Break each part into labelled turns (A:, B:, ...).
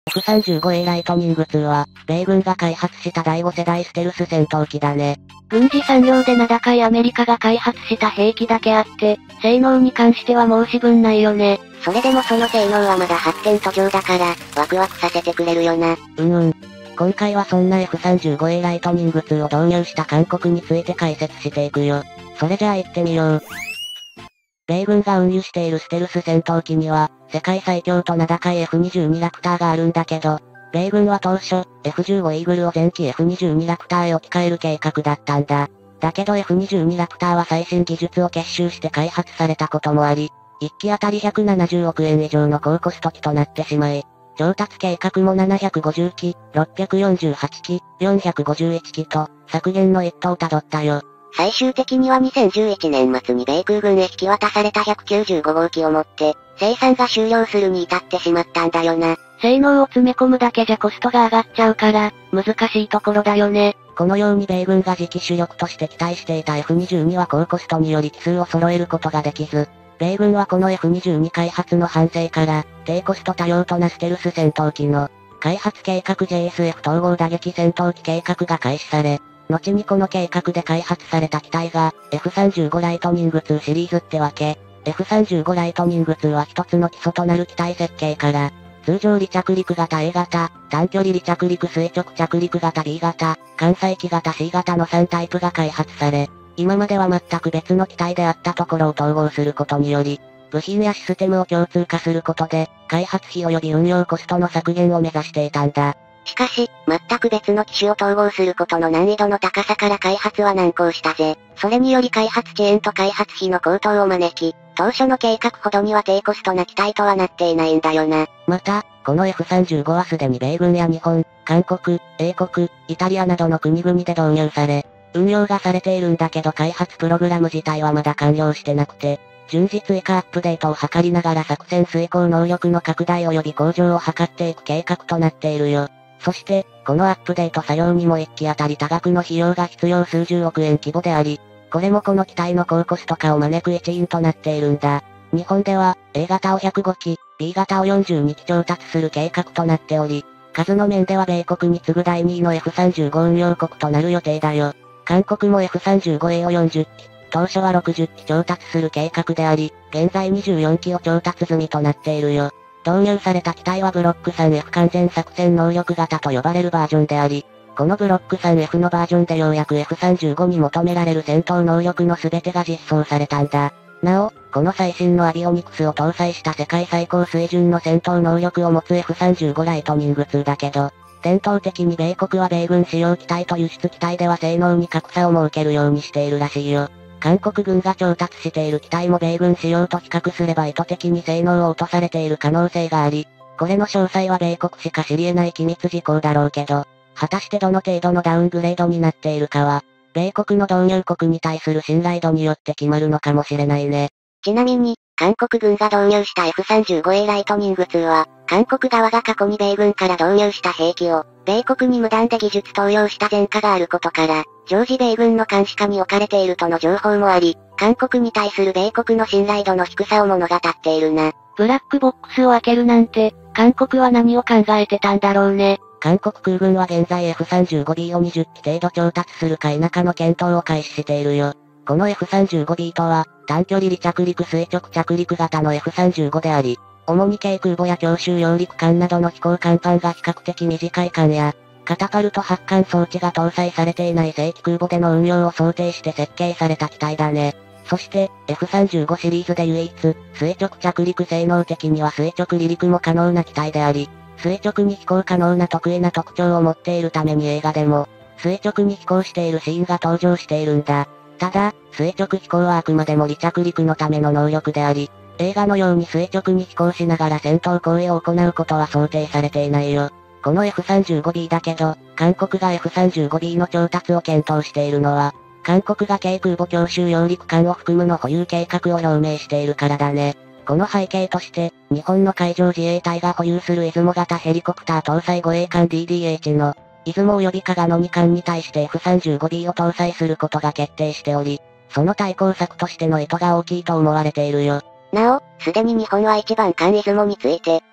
A: F-35A ライトニング2は、米軍が開発した第5世代ステルス戦闘機だね。
B: 軍事産業で名高いアメリカが開発した兵器だけあって、性能に関しては申し分ないよね。
C: それでもその性能はまだ発展途上だから、ワクワクさせてくれるよな。
A: 今回はそんな F-35A ライトニング2を導入した韓国について解説していくよ。それじゃあ行ってみよう。米軍が運輸しているステルス戦闘機には、世界最強と名高い F-22 ラクターがあるんだけど、米軍は当初、F-15 イーグルを前期 F-22 ラクターへ置き換える計画だったんだ。だけど F-22 ラクターは最新技術を結集して開発されたこともあり、1機あたり170億円以上の高コスト機となってしまい、調達計画も750機、648機、451機と、削減の一途をたどったよ。
C: 最終的には2011年末に米空軍へ引き渡された195号機をもって、生産が終了するに至ってしまったんだよな。
B: 性能を詰め込むだけじゃコストが上がっちゃうから、難しいところだよね。
A: このように米軍が次期主力として期待していた F-22 は高コストにより機数を揃えることができず、米軍はこの F-22 開発の反省から、低コスト多用途なステルス戦闘機の、開発計画 JSF 統合打撃戦闘機計画が開始され、後にこの計画で開発された機体が、F-35 ライトニング2シリーズってわけ。F-35 ライトニング2は一つの基礎となる機体設計から、通常離着陸型 A 型、短距離離着陸垂直着陸型 B 型、艦載機型 C 型の3タイプが開発され、今までは全く別の機体であったところを統合することにより、部品やシステムを共通化することで、開発費及び運用コストの削減を目指していたんだ。
C: しかし、全く別の機種を統合することの難易度の高さから開発は難航したぜ。それにより開発遅延と開発費の高騰を招き、当初の計画ほどには低コストな機体とはなっていないんだよな。
A: また、この F-35 はすでに米軍や日本、韓国、英国、イタリアなどの国々で導入され、運用がされているんだけど開発プログラム自体はまだ完了してなくて、順次追加アップデートを図りながら作戦遂行能力の拡大及び向上を図っていく計画となっているよ。そして、このアップデート作業にも1機あたり多額の費用が必要数十億円規模であり、これもこの機体の高コスト化を招く一因となっているんだ。日本では、A 型を105機、B 型を42機調達する計画となっており、数の面では米国に次ぐ第2位の F-35 運用国となる予定だよ。韓国も F-35A を40機、当初は60機調達する計画であり、現在24機を調達済みとなっているよ。導入された機体はブロック 3F 完全作戦能力型と呼ばれるバージョンであり、このブロック 3F のバージョンでようやく F-35 に求められる戦闘能力の全てが実装されたんだ。なお、この最新のアビオニクスを搭載した世界最高水準の戦闘能力を持つ F-35 ライトニング2だけど、伝統的に米国は米軍使用機体と輸出機体では性能に格差を設けるようにしているらしいよ。韓国軍が調達している機体も米軍仕様と比較すれば意図的に性能を落とされている可能性があり、これの詳細は米国しか知り得ない機密事項だろうけど、果たしてどの程度のダウングレードになっているかは、米国の導入国に対する信頼度によって決まるのかもしれないね。
C: ちなみに、韓国軍が導入した F-35A ライトニング2は、韓国側が過去に米軍から導入した兵器を、米国に無断で技術投用した前科があることから、常時米軍の監視下に置かれているとの情報もあり、韓国に対する米国の信頼度の低さを物語っているな。
B: ブラックボックスを開けるなんて、韓国は何を考えてたんだろうね。
A: 韓国空軍は現在 F-35B を20機程度調達するか否かの検討を開始しているよ。この F-35B とは、短距離離着陸垂直着陸型の F-35 であり、主に軽空母や強襲揚陸艦などの飛行甲板が比較的短い艦や、カタパルト発艦装置が搭載されていない正規空母での運用を想定して設計された機体だね。そして、F-35 シリーズで唯一、垂直着陸性能的には垂直離陸も可能な機体であり、垂直に飛行可能な得意な特徴を持っているために映画でも、垂直に飛行しているシーンが登場しているんだ。ただ、垂直飛行はあくまでも離着陸のための能力であり、映画のように垂直に飛行しながら戦闘行為を行うことは想定されていないよ。この F-35B だけど、韓国が F-35B の調達を検討しているのは、韓国が軽空母強襲揚陸艦を含むの保有計画を表明しているからだね。この背景として、日本の海上自衛隊が保有する出雲型ヘリコプター搭載護衛艦 DDH の、出雲及び加賀の2艦に対して F-35B を搭載することが決定しており、その対抗策としての意図が大きいと思われているよ。
C: なお、すでに日本は1番艦出雲について、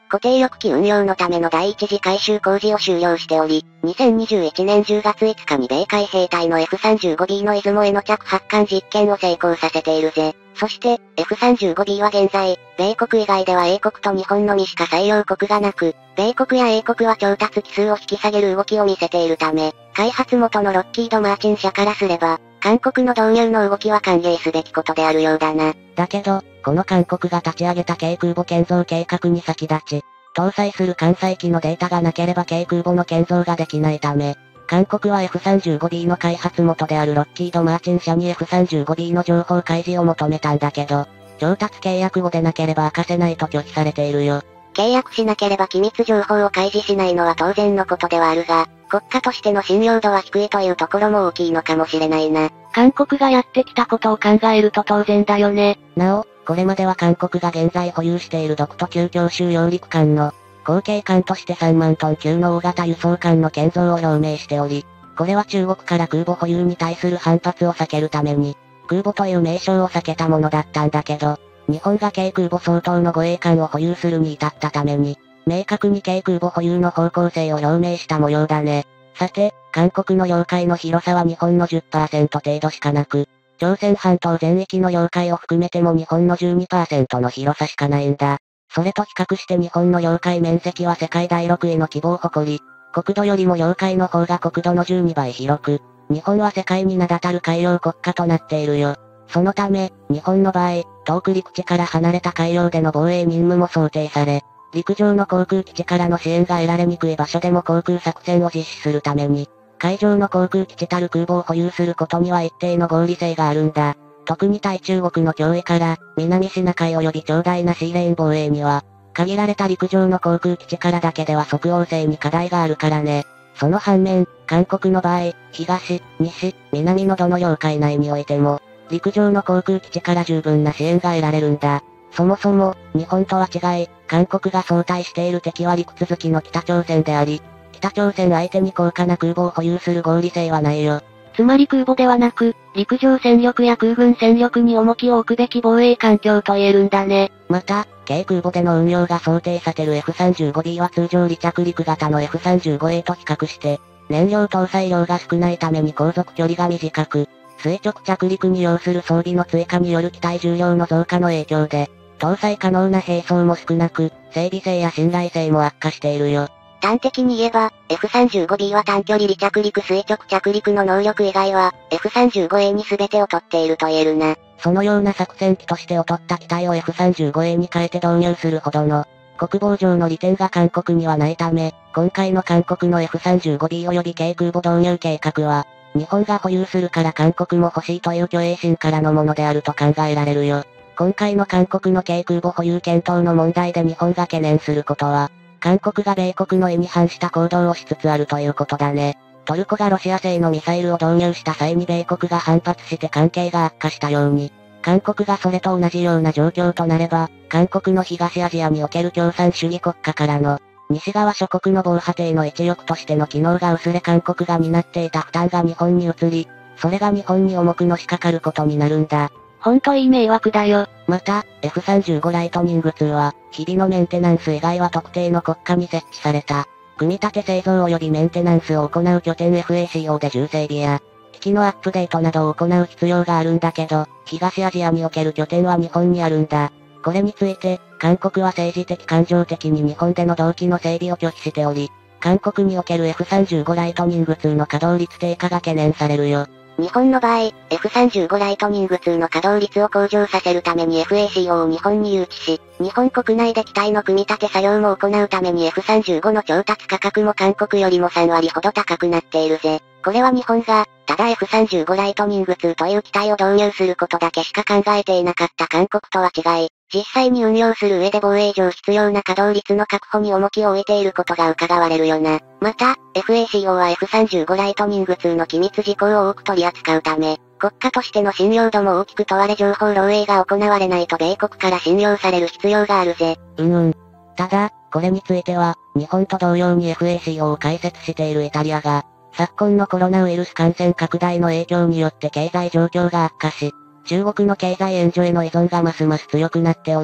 C: 固定翼機運用のための第一次改修工事を終了しており、2021年10月5日に米海兵隊の F-35B の出雲への着発艦実験を成功させているぜ。そして、F-35B は現在、米国以外では英国と日本のみしか採用国がなく、米国や英国は調達機数を引き下げる動きを見せているため、開発元のロッキード・マーチン社からすれば、韓国の導入の動きは歓迎すべきことであるようだな。
A: だけど、この韓国が立ち上げた軽空母建造計画に先立ち、搭載する艦載機のデータがなければ軽空母の建造ができないため、韓国は F-35B の開発元であるロッキード・マーチン社に F-35B の情報開示を求めたんだけど、調達契約後でなければ明かせないと拒否されているよ。
C: 契約しなければ機密情報を開示しないのは当然のことではあるが、国家としての信用度は低いというところも大きいのかもしれないな。
B: 韓国がやってきたことを考えると当然だよね。
A: なお、これまでは韓国が現在保有している独都級強襲揚陸艦の、後継艦として3万トン級の大型輸送艦の建造を表明しており、これは中国から空母保有に対する反発を避けるために、空母という名称を避けたものだったんだけど、日本が軽空母相当の護衛艦を保有するに至ったために、明確に軽空母保有の方向性を表明した模様だね。さて、韓国の領海の広さは日本の 10% 程度しかなく、朝鮮半島全域の領海を含めても日本の 12% の広さしかないんだ。それと比較して日本の領海面積は世界第6位の規模を誇り、国土よりも領海の方が国土の12倍広く、日本は世界に名だたる海洋国家となっているよ。そのため、日本の場合、遠く陸地から離れた海洋での防衛任務も想定され、陸上の航空基地からの支援が得られにくい場所でも航空作戦を実施するために、海上の航空基地たる空母を保有することには一定の合理性があるんだ。特に対中国の脅威から、南シナ海及び長大なシーレーン防衛には、限られた陸上の航空基地からだけでは即応性に課題があるからね。その反面、韓国の場合、東、西、南のどの領海内においても、陸上の航空基地から十分な支援が得られるんだ。そもそも、日本とは違い、韓国が相対している敵は陸続きの北朝鮮であり、北朝鮮相手に高価な空母を保有する合理性はないよ。
B: つまり空母ではなく、陸上戦力や空軍戦力に重きを置くべき防衛環境と言えるんだね。
A: また、軽空母での運用が想定される F-35B は通常離着陸型の F-35A と比較して、燃料搭載量が少ないために航続距離が短く、垂直着陸に要する装備の追加による機体重量の増加の影響で、搭載可能な兵装も少なく、整備性や信頼性も悪化しているよ。
C: 端的に言えば、F-35B は短距離離着陸垂直着陸の能力以外は、F-35A に全てを取っていると言えるな。
A: そのような作戦機として劣った機体を F-35A に変えて導入するほどの、国防上の利点が韓国にはないため、今回の韓国の F-35B 及び軽空母導入計画は、日本が保有するから韓国も欲しいという虚栄心からのものであると考えられるよ。今回の韓国の軽空母保有検討の問題で日本が懸念することは、韓国が米国の意に反した行動をしつつあるということだね。トルコがロシア製のミサイルを導入した際に米国が反発して関係が悪化したように、韓国がそれと同じような状況となれば、韓国の東アジアにおける共産主義国家からの、西側諸国の防波堤の一翼としての機能が薄れ韓国が担っていた負担が日本に移り、それが日本に重くのしかかることになるんだ。
B: ほんといい迷惑だよ。
A: また、F-35 ライトニング2は、日々のメンテナンス以外は特定の国家に設置された、組み立て製造及びメンテナンスを行う拠点 FACO で重整備や、機器のアップデートなどを行う必要があるんだけど、東アジアにおける拠点は日本にあるんだ。これについて、韓国は政治的感情的に日本での同期の整備を拒否しており、韓国における F-35 ライトニング2の稼働率低下が懸念されるよ。
C: 日本の場合、F-35 ライトニング2の稼働率を向上させるために FACO を日本に誘致し、日本国内で機体の組み立て作業も行うために F-35 の調達価格も韓国よりも3割ほど高くなっているぜ。これは日本が、ただ F-35 ライトニング2という機体を導入することだけしか考えていなかった韓国とは違い、実際に運用する上で防衛上必要な稼働率の確保に重きを置いていることが伺われるよな。また、FACO は F-35 ライトニング2の機密事項を多く取り扱うため、国家としての信用度も大きく問われ情報漏洩が行われないと米国から信用される必要があるぜ。
A: ただ、これについては、日本と同様に FACO を開設しているイタリアが、昨今のコロナウイルス感染拡大の影響によって経済状況が悪化し、中国の経済援助への依存がますます強くなっており、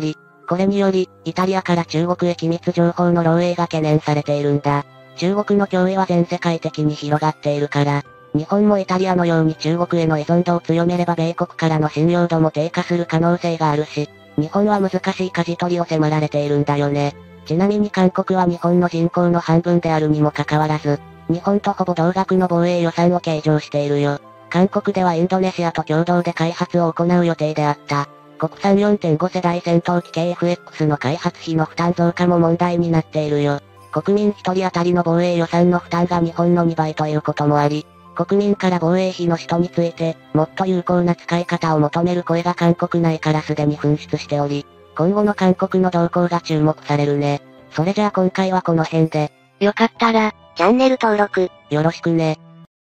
A: これにより、イタリアから中国へ機密情報の漏洩が懸念されているんだ。中国の脅威は全世界的に広がっているから、日本もイタリアのように中国への依存度を強めれば米国からの信用度も低下する可能性があるし、日本は難しい舵取りを迫られているんだよね。ちなみに韓国は日本の人口の半分であるにもかかわらず、日本とほぼ同額の防衛予算を計上しているよ。韓国ではインドネシアと共同で開発を行う予定であった。国産 4.5 世代戦闘機 KF-X の開発費の負担増加も問題になっているよ。国民1人当たりの防衛予算の負担が日本の2倍ということもあり、国民から防衛費の使途について、もっと有効な使い方を求める声が韓国内からすでに噴出しており、今後の韓国の動向が注目されるね。それじゃあ今回はこの辺で。
B: よかったら、
C: チャンネル登録、
A: よろしくね。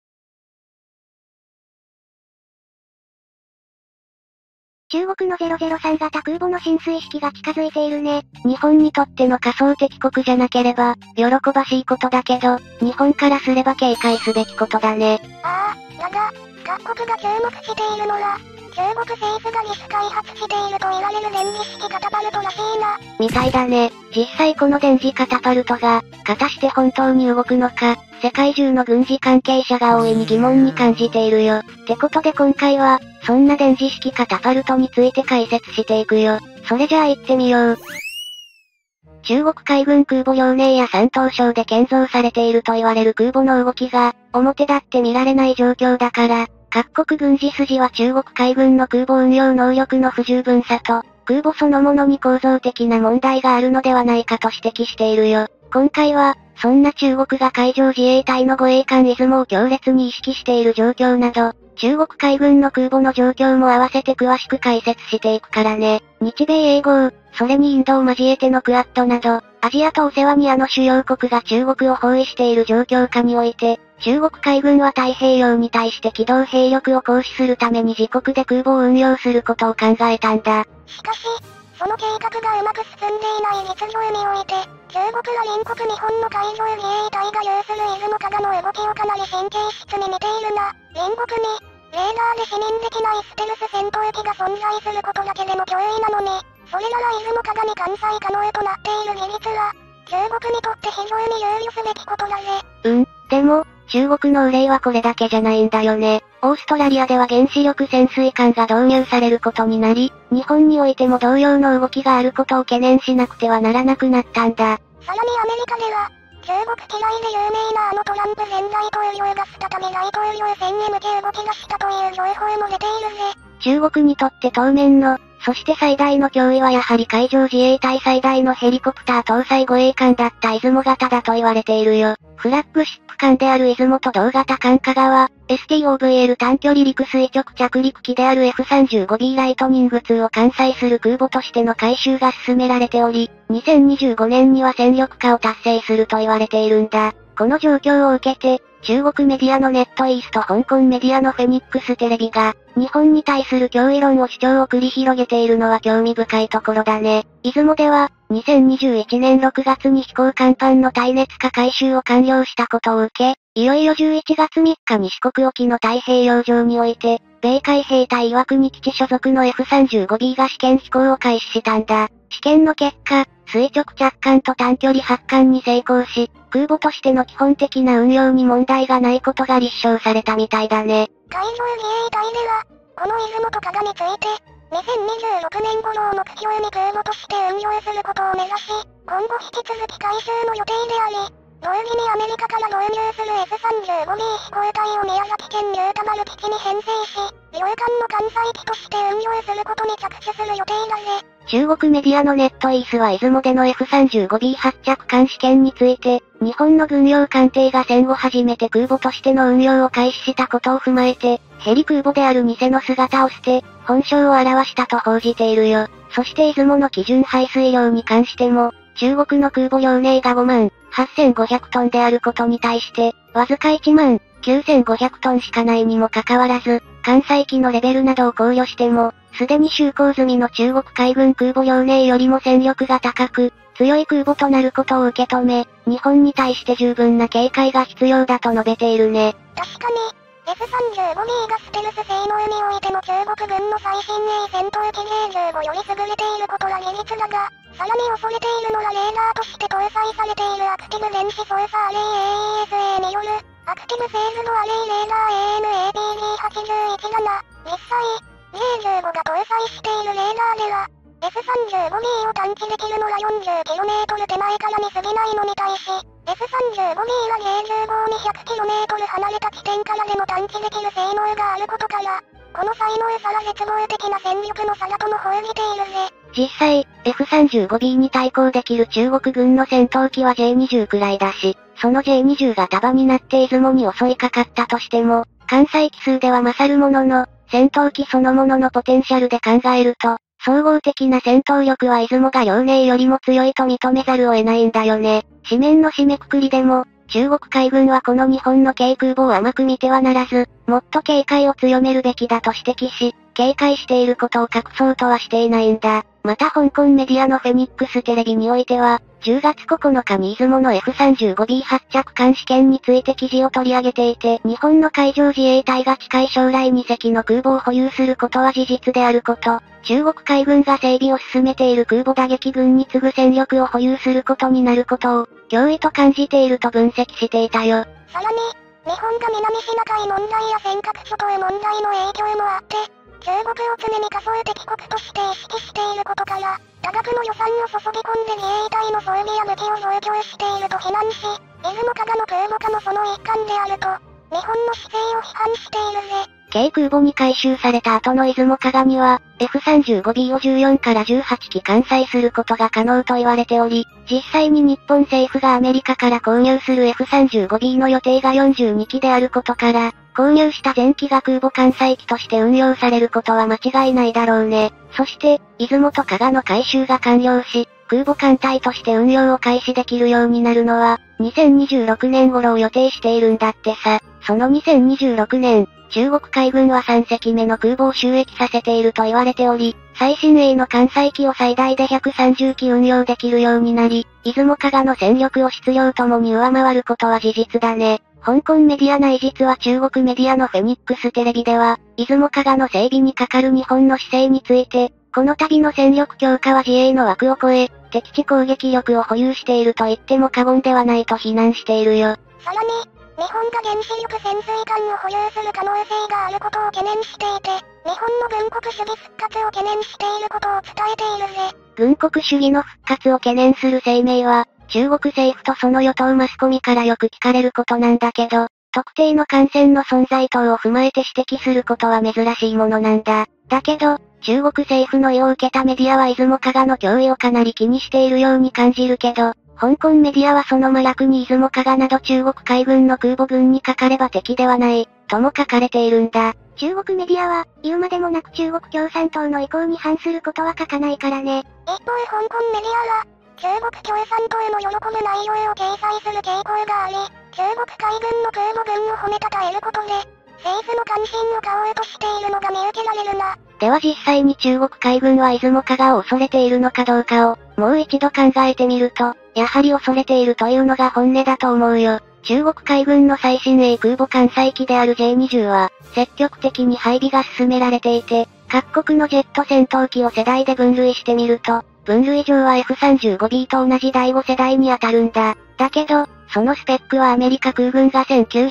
D: 中国の003型空母の進水式が近づいているね。
B: 日本にとっての仮想敵国じゃなければ、喜ばしいことだけど、日本からすれば警戒すべきことだね。
D: ああ、やだ。各国が注目しているのは、中国政府がリス開発していると言われる電磁式カタパルトらしいな。
B: みたいだね。実際この電磁カタパルトが、果たして本当に動くのか、世界中の軍事関係者が大いに疑問に感じているよ。ってことで今回は、そんな電磁式カタパルトについて解説していくよ。それじゃあ行ってみよう。中国海軍空母遼寧や山東省で建造されていると言われる空母の動きが、表立って見られない状況だから、各国軍事筋は中国海軍の空母運用能力の不十分さと、空母そのものに構造的な問題があるのではないかと指摘しているよ。今回は、そんな中国が海上自衛隊の護衛艦出雲を強烈に意識している状況など、中国海軍の空母の状況も合わせて詳しく解説していくからね。日米英豪、それにインドを交えてのクアッドなど、アジアとオセアニアの主要国が中国を包囲している状況下において、中国海軍は太平洋に対して機動兵力を行使するために自国で空母を運用することを考えたんだ。
D: しかし、その計画がうまく進んでいない実情において、中国は隣国日本の海上自衛隊が有する出雲加賀の動きをかなり神経質に見ているな。隣国に、レーダーで視認できないステルス戦闘機が存在することだけでも脅威なのに、それなら出雲加賀に艦載可能となっている技術は、中国にとって非常に憂慮すべきことだぜ。
B: でも、中国の憂いはこれだけじゃないんだよね。オーストラリアでは原子力潜水艦が導入されることになり、日本においても同様の動きがあることを懸念しなくてはならなくなったんだ。
D: さらにアメリカでは、中国嫌いで有名なトランプ前大統領が再び大統領選に向け動き出したという情報も出ているぜ。
B: 中国にとって当面の、そして最大の脅威はやはり海上自衛隊最大のヘリコプター搭載護衛艦だった出雲型だと言われているよ。フラッグシップ艦である出雲と同型艦加賀は、STOVL 短距離陸垂直着陸機である F35B ライトニング2を艦載する空母としての改修が進められており、2025年には戦力化を達成すると言われているんだ。この状況を受けて、中国メディアのネットイースと香港メディアのフェニックステレビが、日本に対する脅威論を主張を繰り広げているのは興味深いところだね。出雲では、2021年6月に飛行甲板の耐熱化改修を完了したことを受け、いよいよ11月3日に四国沖の太平洋上において、米海兵隊岩国基地所属の F35B が試験飛行を開始したんだ。試験の結果、垂直着艦と短距離発艦に成功し、空母としての基本的な運用に問題がないことが立証されたみたいだね。
D: 海上自衛隊では、この出雲と加賀について、2026年頃を目標に空母として運用することを目指し、今後引き続き改修の予定であり、同時にアメリカから導入する F35B 飛行隊を宮崎県ニュータマル基地に編成し、両艦の艦載機として運用することに着手する予定だぜ。
B: 中国メディアのネットイースは出雲での F35B 発着艦試験について、日本の軍用艦艇が戦後初めて空母としての運用を開始したことを踏まえて、ヘリ空母である偽の姿を捨て、本性を表したと報じているよ。そして出雲の基準排水量に関しても、中国の空母遼寧が58,500トンであることに対して、わずか19,500トンしかないにもかかわらず、艦載機のレベルなどを考慮しても、すでに就航済みの中国海軍空母遼寧よりも戦力が高く、強い空母となることを受け止め、日本に対して十分な警戒が必要だと述べているね。
D: 確かに、 F-35B がステルス性能においても中国軍の最新鋭戦闘機 J-15 より優れていることは事実だが、さらに恐れているのはレーダーとして搭載されているアクティブ電子操作アレイ AESA による、アクティブフェーズドアレイレーダー ANAPD81 だな。実際、J-15 が搭載しているレーダーでは、F-35B を探知できるのは 40km 手前からに過ぎないのに対し、F-35B は J-15 に 100km 離れた地点からでも探知できる性能があることから、この才能さら絶望的な戦力の差だとも報じているぜ。
B: 実際、F-35B に対抗できる中国軍の戦闘機は J-20 くらいだし、その J-20 が束になって出雲に襲いかかったとしても、艦載機数では勝るものの、戦闘機そのもののポテンシャルで考えると、総合的な戦闘力は出雲が遼寧よりも強いと認めざるを得ないんだよね。紙面の締めくくりでも、中国海軍はこの日本の軽空母を甘く見てはならず、もっと警戒を強めるべきだと指摘し、警戒していることを隠そうとはしていないんだ。また香港メディアのフェニックステレビにおいては、10月9日に出雲の F-35B 発着艦試験について記事を取り上げていて、日本の海上自衛隊が近い将来2隻の空母を保有することは事実であること、中国海軍が整備を進めている空母打撃群に次ぐ戦力を保有することになることを、脅威と感じていると分析していたよ。
D: さらに、日本が南シナ海問題や尖閣諸島問題の影響もあって、中国を常に仮想敵国として意識していることから、多額の予算を注ぎ込んで自衛隊の装備や武器を増強していると非難し、出雲加賀の空母化もその一環であると、日本の姿勢を批判しているぜ。
B: 軽空母に改修された後の出雲加賀には、F-35B を14から18機艦載することが可能と言われており、実際に日本政府がアメリカから購入する F-35B の予定が42機であることから、購入した全機が空母艦載機として運用されることは間違いないだろうね。そして、出雲と加賀の改修が完了し、空母艦隊として運用を開始できるようになるのは、2026年頃を予定しているんだってさ。その2026年、中国海軍は3隻目の空母を就役させていると言われており、最新鋭の艦載機を最大で130機運用できるようになり、出雲加賀の戦力を質量ともに上回ることは事実だね。香港メディア内実は中国メディアのフェニックステレビでは、出雲加賀の整備にかかる日本の姿勢について、この度の戦力強化は自衛の枠を超え、敵地攻撃力を保有していると言っても過言ではないと非難しているよ。
D: さらに、日本が原子力潜水艦を保有する可能性があることを懸念していて、日本の軍国主義復活を懸念していることを伝えているぜ。
B: 軍国主義の復活を懸念する声明は、中国政府とその与党マスコミからよく聞かれることなんだけど、特定の艦船の存在等を踏まえて指摘することは珍しいものなんだ。だけど、中国政府の意を受けたメディアは出雲加賀の脅威をかなり気にしているように感じるけど、香港メディアはその真逆に出雲加賀など中国海軍の空母群にかかれば敵ではない、とも書かれているんだ。
E: 中国メディアは、言うまでもなく中国共産党の意向に反することは書かないからね。
D: 一方香港メディアは、中国共産党の喜ぶ内容を掲載する傾向があり、中国海軍の空母群を褒めたたえることで、政府の関心を買おうとしているのが見受けられるな。
B: では実際に中国海軍は出雲加賀を恐れているのかどうかを、もう一度考えてみると、やはり恐れているというのが本音だと思うよ。中国海軍の最新鋭空母艦載機である J-20 は、積極的に配備が進められていて、各国のジェット戦闘機を世代で分類してみると、分類上は F-35B と同じ第5世代に当たるんだ。だけど、そのスペックはアメリカ空軍が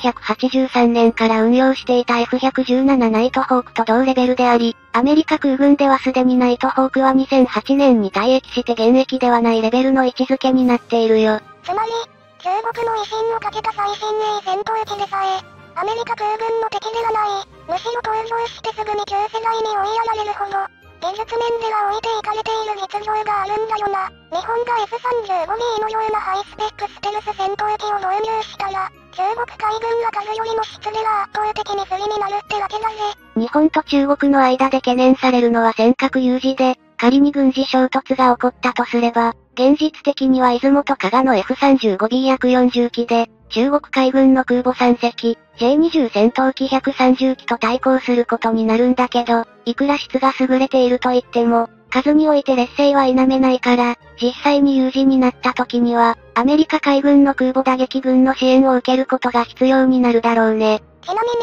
B: 1983年から運用していた F-117 ナイトホークと同レベルであり、アメリカ空軍ではすでにナイトホークは2008年に退役して現役ではないレベルの位置づけになっているよ。
D: つまり、中国の威信をかけた最新鋭戦闘機でさえ、アメリカ空軍の敵ではない、むしろ登場してすぐに旧世代に追いやられるほど、技術面では置いていかれている実情があるんだよな。日本が F-35B のようなハイスペックステルス戦闘機を導入したら、中国海軍が数よりも質では圧倒的に不利になるってわけだぜ。
B: 日本と中国の間で懸念されるのは尖閣有事で、仮に軍事衝突が起こったとすれば、現実的には出雲と加賀の F-35B 約40機で、中国海軍の空母3隻、J-20 戦闘機130機と対抗することになるんだけど、いくら質が優れていると言っても、数において劣勢は否めないから、実際に有事になった時には、アメリカ海軍の空母打撃群の支援を受けることが必要になるだろうね。
D: ちなみに、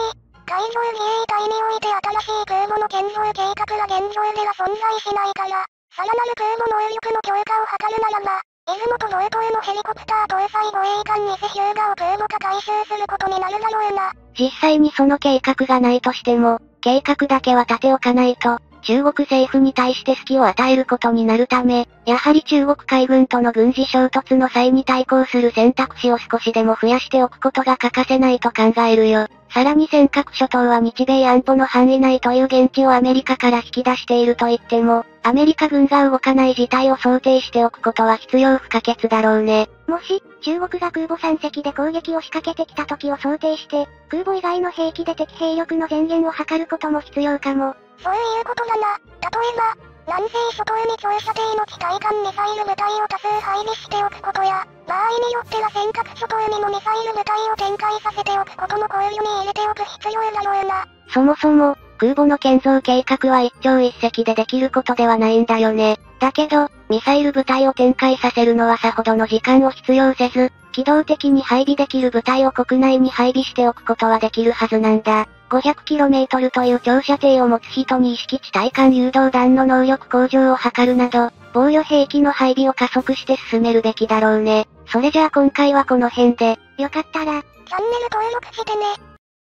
D: 海上自衛隊において新しい空母の建造計画が現状では存在しないから、さらなる空母能力の強化を図るならば、出雲と道東へのヘリコプター搭載護衛艦偽日向を空母化改修することになるだろうな。
B: 実際にその計画がないとしても、計画だけは立ておかないと、中国政府に対して隙を与えることになるため、やはり中国海軍との軍事衝突の際に対抗する選択肢を少しでも増やしておくことが欠かせないと考えるよ。さらに尖閣諸島は日米安保の範囲内という現地をアメリカから引き出していると言っても、アメリカ軍が動かない事態を想定しておくことは必要不可欠だろうね。
E: もし、中国が空母3隻で攻撃を仕掛けてきた時を想定して、空母以外の兵器で敵兵力の前減を図ることも必要かも。
D: そういうことだな。例えば、南西諸島に長射程の地対艦ミサイル部隊を多数配備しておくことや、場合によっては尖閣諸島にもミサイル部隊を展開させておくことも考慮に入れておく必要だろうな。
B: そもそも、空母の建造計画は一朝一夕でできることではないんだよね。だけど、ミサイル部隊を展開させるのはさほどの時間を必要せず、機動的に配備できる部隊を国内に配備しておくことはできるはずなんだ。500km という長射程を持つ人に意識地対艦誘導弾の能力向上を図るなど、防御兵器の配備を加速して進めるべきだろうね。それじゃあ今回はこの辺で、
E: よかったら、
D: チャンネル登録してね。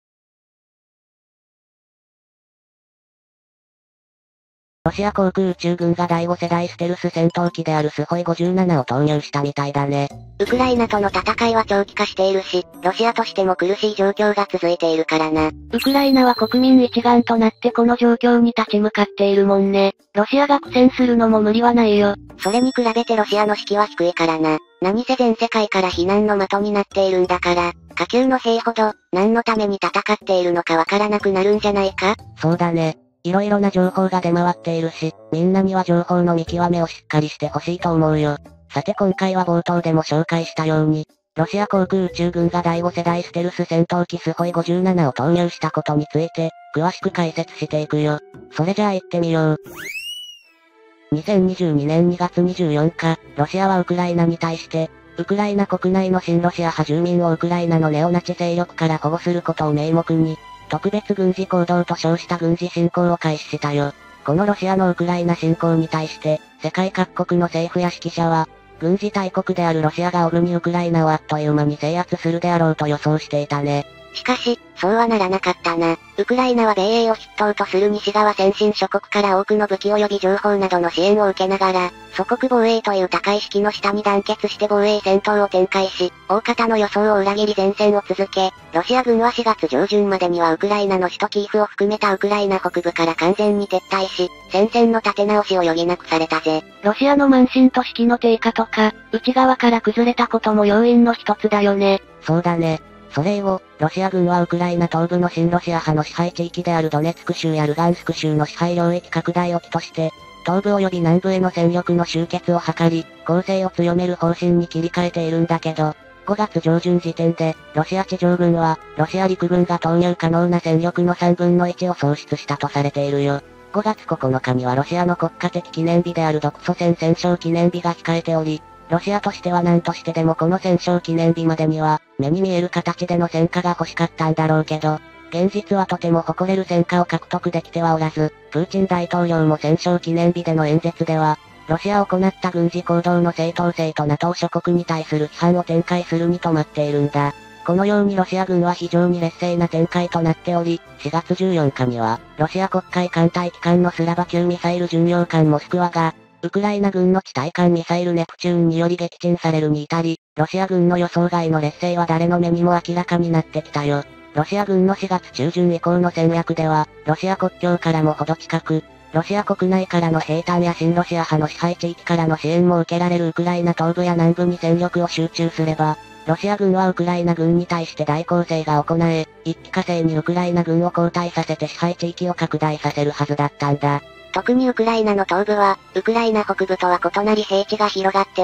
A: ロシア航空宇宙軍が第5世代ステルス戦闘機であるスホイ57を投入したみたいだね。
C: ウクライナとの戦いは長期化しているし、ロシアとしても苦しい状況が続いているからな。
B: ウクライナは国民一丸となってこの状況に立ち向かっているもんね。ロシアが苦戦するのも無理はないよ。
C: それに比べてロシアの士気は低いからな。何せ全世界から非難の的になっているんだから、下級の兵ほど、何のために戦っているのかわからなくなるんじゃないか？
A: そうだね。色々な情報が出回っているし、みんなには情報の見極めをしっかりしてほしいと思うよ。さて今回は冒頭でも紹介したように、ロシア航空宇宙軍が第5世代ステルス戦闘機スホイ57を投入したことについて、詳しく解説していくよ。それじゃあ行ってみよう。2022年2月24日、ロシアはウクライナに対して、ウクライナ国内の親ロシア派住民をウクライナのネオナチ勢力から保護することを名目に、特別軍事行動と称した軍事侵攻を開始したよ。このロシアのウクライナ侵攻に対して、世界各国の政府や指揮者は、軍事大国であるロシアがおぐにウクライナをあっという間に制圧するであろうと予想していたね。
C: しかし、そうはならなかったな。ウクライナは米英を筆頭とする西側先進諸国から多くの武器及び情報などの支援を受けながら、祖国防衛という高い士気の下に団結して防衛戦闘を展開し、大方の予想を裏切り前線を続け、ロシア軍は4月上旬までにはウクライナの首都キーフを含めたウクライナ北部から完全に撤退し、戦線の立て直しを余儀なくされたぜ。
B: ロシアの慢心と士気の低下とか、内側から崩れたことも要因の一つだよね。
A: そうだね。それ以後、ロシア軍はウクライナ東部の親ロシア派の支配地域であるドネツク州やルガンスク州の支配領域拡大を起として、東部及び南部への戦力の集結を図り、攻勢を強める方針に切り替えているんだけど、5月上旬時点で、ロシア地上軍は、ロシア陸軍が投入可能な戦力の3分の1を喪失したとされているよ。5月9日にはロシアの国家的記念日である独ソ戦戦勝記念日が控えており、ロシアとしては何としてでもこの戦勝記念日までには、目に見える形での戦果が欲しかったんだろうけど、現実はとても誇れる戦果を獲得できてはおらず、プーチン大統領も戦勝記念日での演説では、ロシアを行った軍事行動の正当性と NATO 諸国に対する批判を展開するに止まっているんだ。このようにロシア軍は非常に劣勢な展開となっており、4月14日には、ロシア黒海艦隊機関のスラバ級ミサイル巡洋艦モスクワが、ウクライナ軍の地対艦ミサイルネプチューンにより撃沈されるに至り、ロシア軍の予想外の劣勢は誰の目にも明らかになってきたよ。ロシア軍の4月中旬以降の戦略では、ロシア国境からもほど近く、ロシア国内からの兵隊や親ロシア派の支配地域からの支援も受けられるウクライナ東部や南部に戦力を集中すれば、ロシア軍はウクライナ軍に対して大攻勢が行え、一気呵成にウクライナ軍を後退させて支配地域を拡大させるはずだったんだ。
C: 特にウクライナの東部は、ウクライナ北部とは異なり平地が広がっており、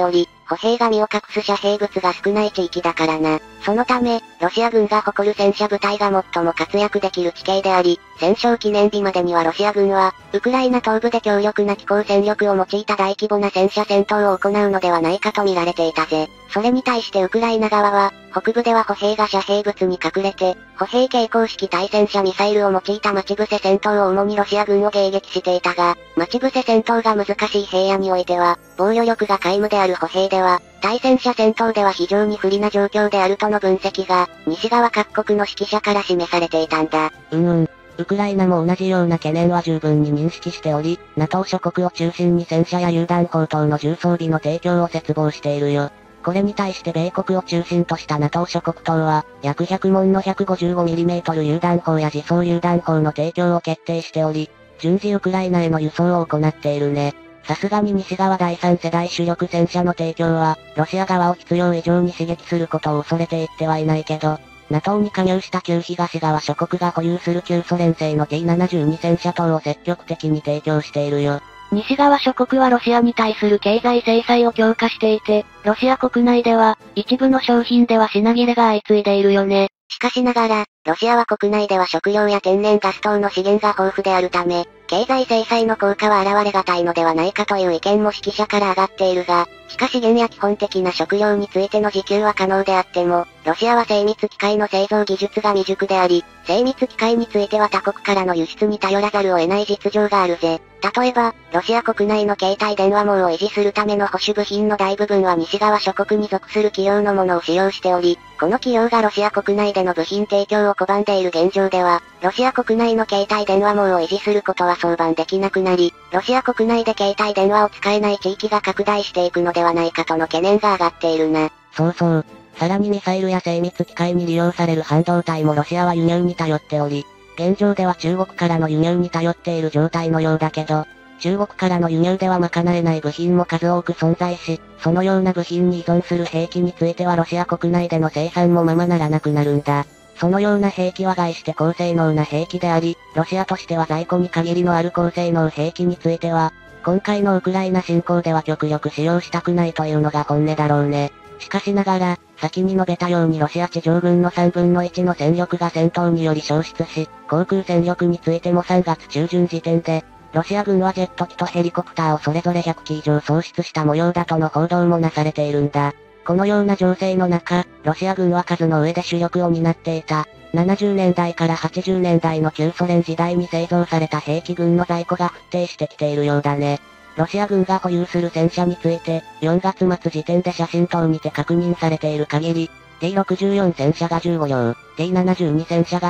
C: 歩兵が身を隠す遮蔽物が少ない地域だからな。そのため、ロシア軍が誇る戦車部隊が最も活躍できる地形であり、戦勝記念日までにはロシア軍は、ウクライナ東部で強力な機構戦力を用いた大規模な戦車戦闘を行うのではないかと見られていたぜ。それに対してウクライナ側は、北部では歩兵が遮蔽物に隠れて、歩兵携行式対戦車ミサイルを用いた待ち伏せ戦闘を主にロシア軍を迎撃していたが、待ち伏せ戦闘が難しい平野においては、防御力が皆無である歩兵では、対戦車戦闘では非常に不利な状況であるとの分析が、西側各国の指揮者から示されていたんだ。
A: ウクライナも同じような懸念は十分に認識しており、NATO 諸国を中心に戦車や榴弾砲等の重装備の提供を切望しているよ。これに対して米国を中心とした NATO 諸国等は、約100門の 155mm 榴弾砲や自走榴弾砲の提供を決定しており、順次ウクライナへの輸送を行っているね。さすがに西側第3世代主力戦車の提供は、ロシア側を必要以上に刺激することを恐れていってはいないけど、NATO に加入した旧東側諸国が保有する旧ソ連製の T72 戦車等を積極的に提供しているよ。
B: 西側諸国はロシアに対する経済制裁を強化していて、ロシア国内では、一部の商品では品切れが相次いでいるよね。
C: しかしながら、ロシアは国内では食料や天然ガス等の資源が豊富であるため、経済制裁の効果は現れがたいのではないかという意見も指揮者から上がっているが、しかし資源や基本的な食料についての自給は可能であっても、ロシアは精密機械の製造技術が未熟であり、精密機械については他国からの輸出に頼らざるを得ない実情があるぜ。例えば、ロシア国内の携帯電話網を維持するための保守部品の大部分は西側諸国に属する企業のものを使用しており、この企業がロシア国内での部品提供を拒んでいる現状では、ロシア国内の携帯電話網を維持することは相談できなくなり、ロシア国内で携帯電話を使えない地域が拡大していくのではないかとの懸念が上がっているな。
A: そうそう。さらにミサイルや精密機械に利用される半導体もロシアは輸入に頼っており、現状では中国からの輸入に頼っている状態のようだけど、中国からの輸入では賄えない部品も数多く存在し、そのような部品に依存する兵器についてはロシア国内での生産もままならなくなるんだ。そのような兵器は概して高性能な兵器であり、ロシアとしては在庫に限りのある高性能兵器については、今回のウクライナ侵攻では極力使用したくないというのが本音だろうね。しかしながら、先に述べたようにロシア地上軍の3分の1の戦力が戦闘により消失し、航空戦力についても3月中旬時点で、ロシア軍はジェット機とヘリコプターをそれぞれ100機以上喪失した模様だとの報道もなされているんだ。このような情勢の中、ロシア軍は数の上で主力を担っていた、70年代から80年代の旧ソ連時代に製造された兵器軍の在庫が沸騰してきているようだね。ロシア軍が保有する戦車について、4月末時点で写真等にて確認されている限り、T64 戦車が15両、T72 戦車が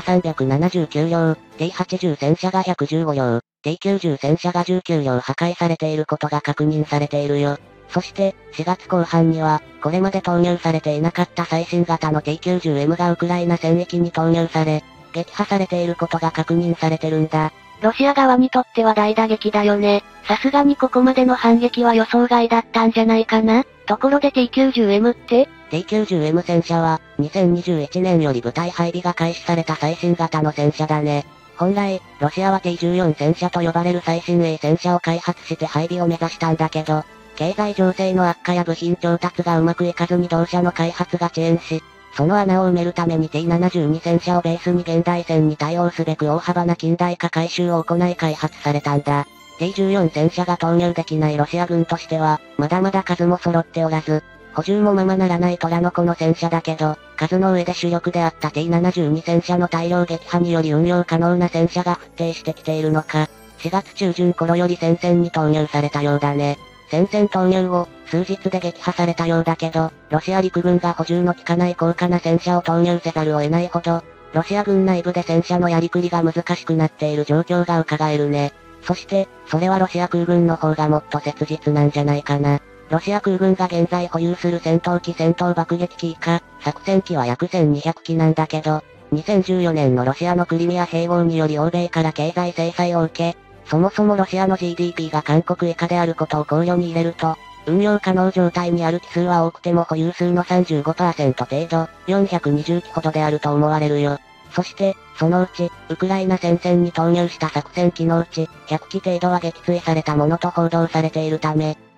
A: 379両、T80 戦車が115両、T90 戦車が19両破壊されていることが確認されているよ。そして、4月後半には、これまで投入されていなかった最新型の T90M がウクライナ戦域に投入され、撃破されていることが確認されてるんだ。
B: ロシア側にとっては大打撃だよね。さすがにここまでの反撃は予想外だったんじゃないかな。ところで T90M って
A: T90M 戦車は、2021年より部隊配備が開始された最新型の戦車だね。本来、ロシアは T14 戦車と呼ばれる最新鋭戦車を開発して配備を目指したんだけど、経済情勢の悪化や部品調達がうまくいかずに同社の開発が遅延し、その穴を埋めるために T72 戦車をベースに現代戦に対応すべく大幅な近代化改修を行い開発されたんだ。T14 戦車が投入できないロシア軍としては、まだまだ数も揃っておらず、補充もままならない虎の子の戦車だけど、数の上で主力であった T72 戦車の大量撃破により運用可能な戦車が沸騰してきているのか、4月中旬頃より戦線に投入されたようだね。戦線投入後、数日で撃破されたようだけど、ロシア陸軍が補充の効かない高価な戦車を投入せざるを得ないほど、ロシア軍内部で戦車のやりくりが難しくなっている状況が伺えるね。そして、それはロシア空軍の方がもっと切実なんじゃないかな。ロシア空軍が現在保有する戦闘機戦闘爆撃機以下、作戦機は約1200機なんだけど、2014年のロシアのクリミア併合により欧米から経済制裁を受け、そもそもロシアの GDP が韓国以下であることを考慮に入れると、運用可能状態にある機数は多くても保有数の 35% 程度、420機ほどであると思われるよ。そして、そのうち、ウクライナ戦線に投入した作戦機のうち、100機程度は撃墜されたものと報道されているため、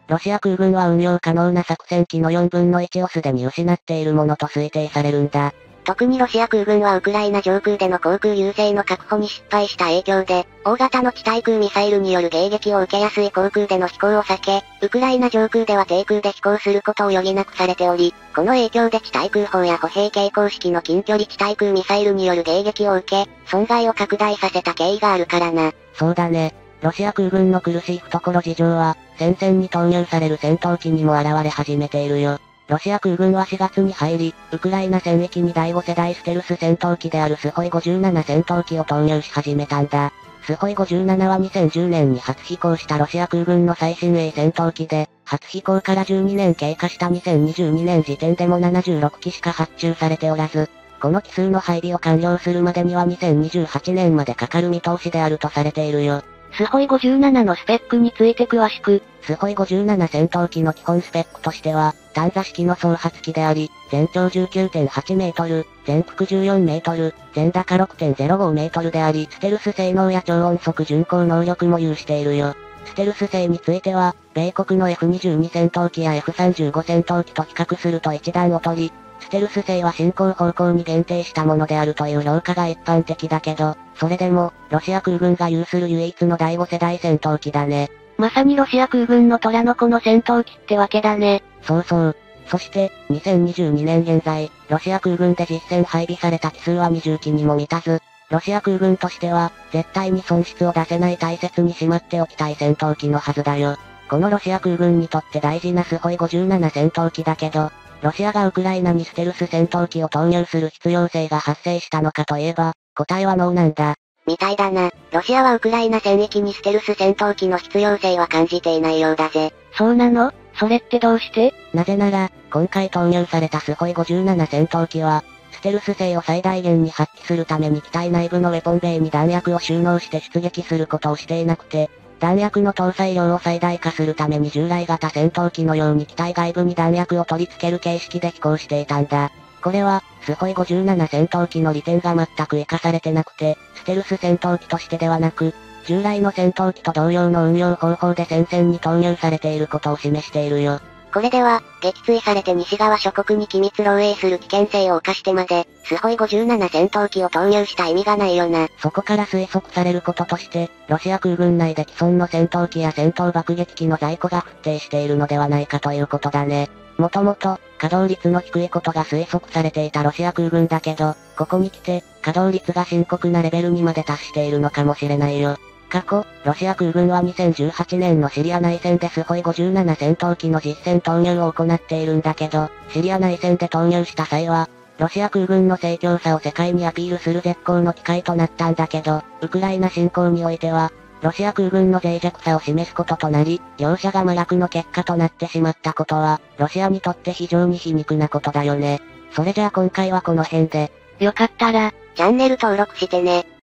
A: ロシア空軍は運用可能な作戦機の4分の1をすでに失っているものと推定されるんだ。
C: 特にロシア空軍はウクライナ上空での航空優勢の確保に失敗した影響で、大型の地対空ミサイルによる迎撃を受けやすい航空での飛行を避け、ウクライナ上空では低空で飛行することを余儀なくされており、この影響で地対空砲や歩兵携行式の近距離地対空ミサイルによる迎撃を受け、損害を拡大させた経緯があるからな。
A: そうだね。ロシア空軍の苦しい懐事情は、戦線に投入される戦闘機にも現れ始めているよ。ロシア空軍は4月に入り、ウクライナ戦域に第5世代ステルス戦闘機であるスホイ57戦闘機を投入し始めたんだ。スホイ57は2010年に初飛行したロシア空軍の最新鋭戦闘機で、初飛行から12年経過した2022年時点でも76機しか発注されておらず、この機数の配備を完了するまでには2028年までかかる見通しであるとされているよ。
B: スホイ57のスペックについて詳しく。
A: スホイ57戦闘機の基本スペックとしては、単座式の総発機であり、全長 19.8 メートル、全幅14メートル、全高 6.05 メートルであり、ステルス性能や超音速巡航能力も有しているよ。ステルス性については、米国の F22 戦闘機や F35 戦闘機と比較すると一段劣り、ステルス性は進行方向に限定したものであるという評価が一般的だけど、それでも、ロシア空軍が有する唯一の第5世代戦闘機だね。
B: まさにロシア空軍の虎の子の戦闘機ってわけだね。
A: そうそう。そして、2022年現在、ロシア空軍で実戦配備された機数は20機にも満たず、ロシア空軍としては、絶対に損失を出せない大切にしまっておきたい戦闘機のはずだよ。このロシア空軍にとって大事なスホイ57戦闘機だけど、ロシアがウクライナにステルス戦闘機を投入する必要性が発生したのかといえば、答えはノーなんだ。
C: みたいだな。ロシアはウクライナ戦域にステルス戦闘機の必要性は感じていないようだぜ。
B: そうなの？それってどうして？
A: なぜなら、今回投入されたスホイ57戦闘機は、ステルス性を最大限に発揮するために機体内部のウェポンベイに弾薬を収納して出撃することをしていなくて、弾薬の搭載量を最大化するために従来型戦闘機のように機体外部に弾薬を取り付ける形式で飛行していたんだ。これは、スホイ57戦闘機の利点が全く活かされてなくて、ステルス戦闘機としてではなく、従来の戦闘機と同様の運用方法で戦線に投入されていることを示しているよ。
C: これでは、撃墜されて西側諸国に機密漏洩する危険性を冒してまで、スホイ57戦闘機を投入した意味がないよな。
A: そこから推測されることとして、ロシア空軍内で既存の戦闘機や戦闘爆撃機の在庫が不定しているのではないかということだね。もともと、稼働率の低いことが推測されていたロシア空軍だけど、ここに来て、稼働率が深刻なレベルにまで達しているのかもしれないよ。過去、ロシア空軍は2018年のシリア内戦でスホイ57戦闘機の実戦投入を行っているんだけど、シリア内戦で投入した際は、ロシア空軍の盛況さを世界にアピールする絶好の機会となったんだけど、ウクライナ侵攻においては、ロシア空軍の脆弱さを示すこととなり、両者が真逆の結果となってしまったことは、ロシアにとって非常に皮肉なことだよね。それじゃあ今回はこの辺で。
B: よかったら、
C: チャンネル登録してね。